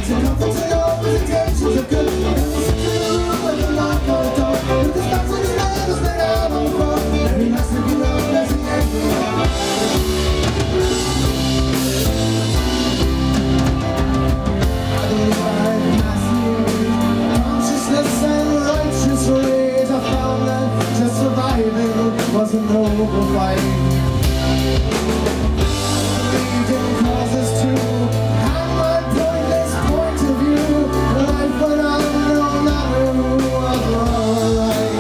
Was a noble fight. Leading causes to have my pointless point of view. Life went on no matter who was right.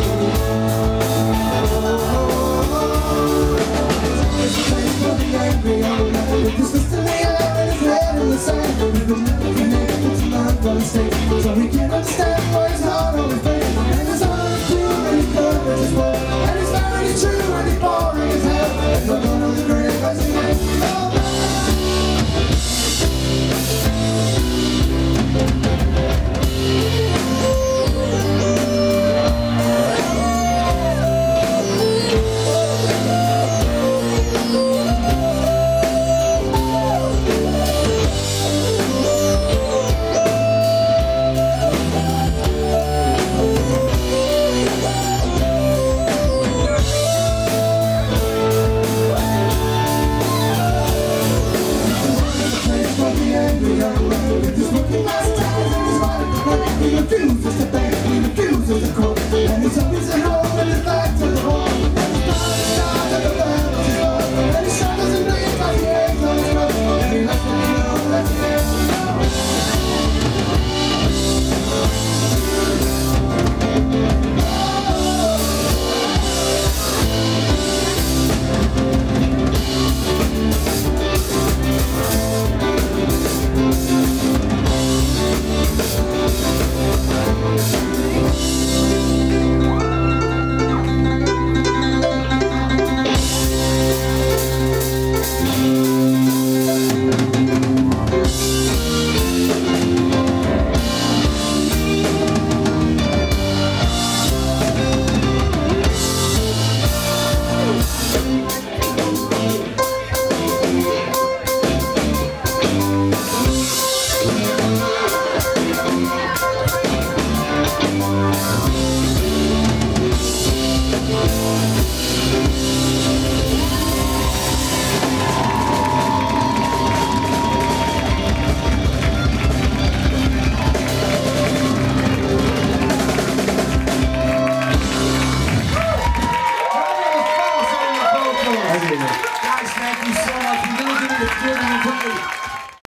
It's a place for the angry old man. With the system in the air and his head in the sand. We've been never been able to learn from mistakes, so we can understand why his heart always breaks. And his heart is pure and his purpose is full. And his marriage is true and he's boring as hell. And we're going to the grave as he is. He refuses to beg, he refuses to call, and he's always at home and his back to the wall. And his body stars and the world is wrong, and his shadows and bleeds like he hangs on his road, and he lets me know that he is. Guys, thank you so much. We're going to give it a